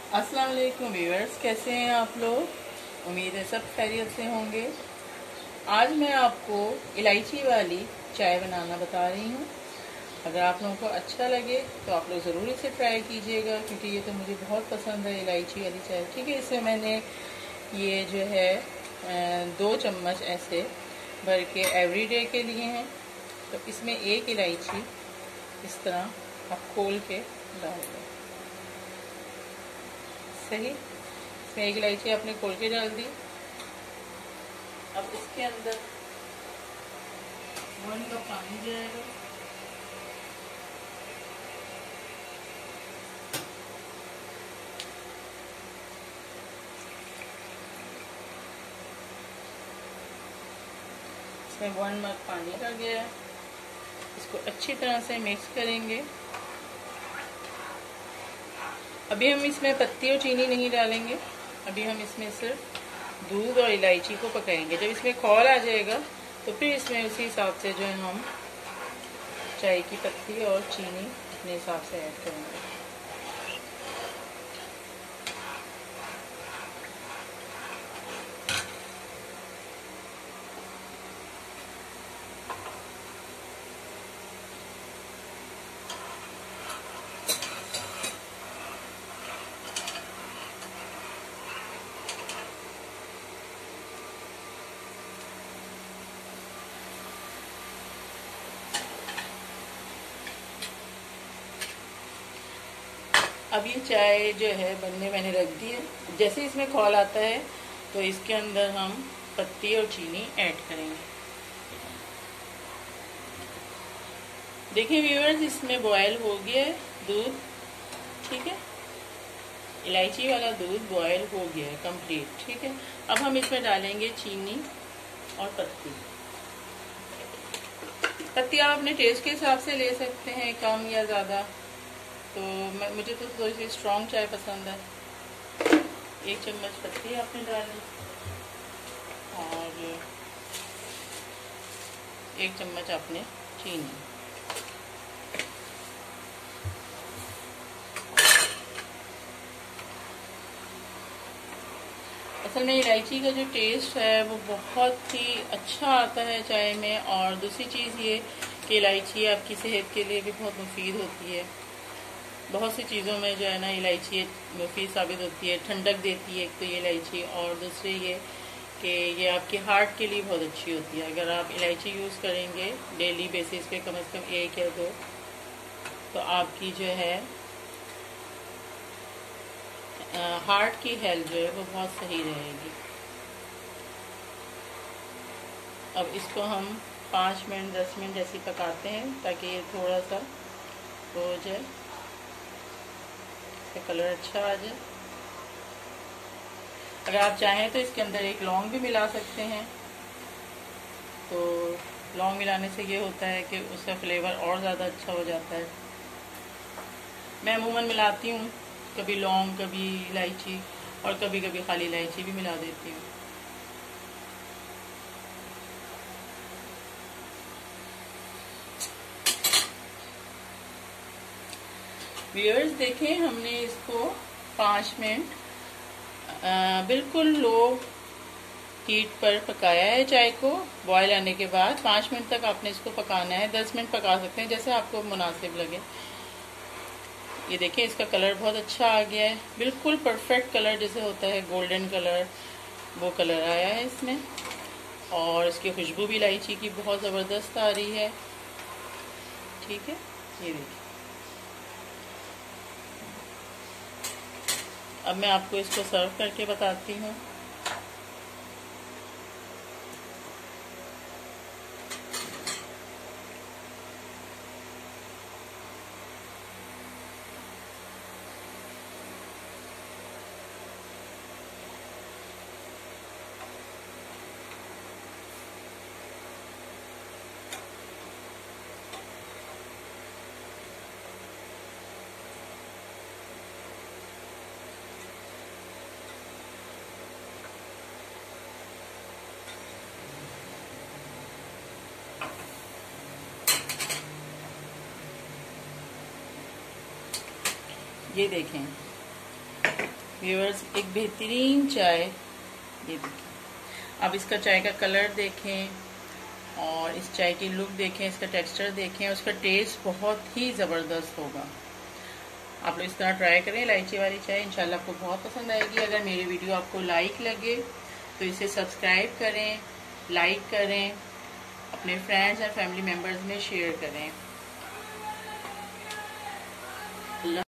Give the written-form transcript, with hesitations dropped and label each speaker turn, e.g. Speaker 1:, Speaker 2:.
Speaker 1: अस्सलाम वालेकुम व्यूअर्स, कैसे हैं आप लोग। उम्मीद है सब खैरियत से होंगे। आज मैं आपको इलायची वाली चाय बनाना बता रही हूँ। अगर आप लोगों को अच्छा लगे तो आप लोग ज़रूर इसे ट्राई कीजिएगा, क्योंकि ये तो मुझे बहुत पसंद है इलायची वाली चाय। ठीक है, इसमें मैंने ये जो है 2 चम्मच ऐसे भर के एवरीडे के लिए हैं। तो इसमें एक इलायची इस तरह आप खोल के डाल दें। सही, इसमें एक इलायची आपने खोल के डाल दी। अब इसके अंदर 1 कप पानी जाएगा। इसमें 1 मग पानी का गया। इसको अच्छी तरह से मिक्स करेंगे। अभी हम इसमें पत्ती और चीनी नहीं डालेंगे। अभी हम इसमें सिर्फ दूध और इलायची को पकाएंगे। जब इसमें खौल आ जाएगा तो फिर इसमें उसी हिसाब से जो है हम चाय की पत्ती और चीनी अपने हिसाब से ऐड करेंगे। अब ये चाय जो है बनने मैंने रख दी है। जैसे इसमें खौल आता है तो इसके अंदर हम पत्ती और चीनी ऐड करेंगे। देखिए व्यूअर्स, इसमें बॉयल हो गया है दूध। ठीक है, इलायची वाला दूध बॉयल हो गया है कंप्लीट। ठीक है, अब हम इसमें डालेंगे चीनी और पत्ती। पत्ती आप अपने टेस्ट के हिसाब से ले सकते हैं, कम या ज़्यादा। तो मुझे तो थोड़ी सी स्ट्रॉन्ग चाय पसंद है। 1 चम्मच पत्ती आपने डाली और 1 चम्मच आपने चीनी। असल में इलायची का जो टेस्ट है वो बहुत ही अच्छा आता है चाय में। और दूसरी चीज़ ये कि इलायची आपकी सेहत के लिए भी बहुत मुफीद होती है। बहुत सी चीज़ों में जो है ना इलायची मुफीद साबित होती है। ठंडक देती है एक तो ये इलायची, और दूसरे ये कि ये आपके हार्ट के लिए बहुत अच्छी होती है। अगर आप इलायची यूज़ करेंगे डेली बेसिस पे कम से कम 1 या 2, तो आपकी जो है हार्ट की हेल्थ जो है वो बहुत सही रहेगी। अब इसको हम 5 मिनट 10 मिनट ऐसे पकाते हैं ताकि ये थोड़ा सा हो जाए, इसका कलर अच्छा आ जाए। अगर आप चाहें तो इसके अंदर एक लौंग भी मिला सकते हैं। तो लौंग मिलाने से ये होता है कि उसका फ्लेवर और ज़्यादा अच्छा हो जाता है। मैं अमूमन मिलाती हूँ, कभी लौंग, कभी इलायची, और कभी कभी खाली इलायची भी मिला देती हूँ। व्यूअर्स देखें, हमने इसको 5 मिनट बिल्कुल लो हीट पर पकाया है। चाय को बॉयल आने के बाद 5 मिनट तक आपने इसको पकाना है। 10 मिनट पका सकते हैं, जैसे आपको मुनासिब लगे। ये देखिए, इसका कलर बहुत अच्छा आ गया है, बिल्कुल परफेक्ट कलर जैसे होता है गोल्डन कलर, वो कलर आया है इसमें। और इसकी खुशबू भी इलायची की बहुत ज़बरदस्त आ रही है। ठीक है, ये देखिए। अब मैं आपको इसको सर्व करके बताती हूँ। ये देखें, व्यूअर्स, एक बेहतरीन चाय, ये देखिए। अब इसका चाय का कलर देखें और इस चाय की लुक देखें, इसका टेक्सचर देखें, उसका टेस्ट बहुत ही ज़बरदस्त होगा। आप लोग इस तरह ट्राई करें इलायची वाली चाय, इंशाल्लाह आपको बहुत पसंद आएगी। अगर मेरी वीडियो आपको लाइक लगे तो इसे सब्सक्राइब करें, लाइक करें, अपने फ्रेंड्स और फैमिली मेम्बर्स में शेयर करें।